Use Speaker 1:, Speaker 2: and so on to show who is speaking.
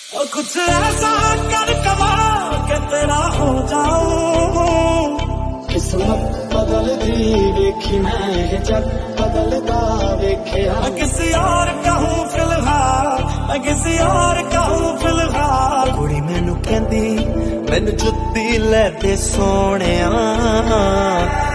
Speaker 1: और कुछ ऐसा कर कमाल के तेरा हो जाऊं।
Speaker 2: किस्मत बदलदी वेखी मैं जग बदलदा वेख्या।
Speaker 1: मैं किसी और का हूं फिलहाल, मैं किसी और का हूं फिलहाल। कुड़ी मैनू कहंदी मैनू जुत्ती लै दे सोहणिया।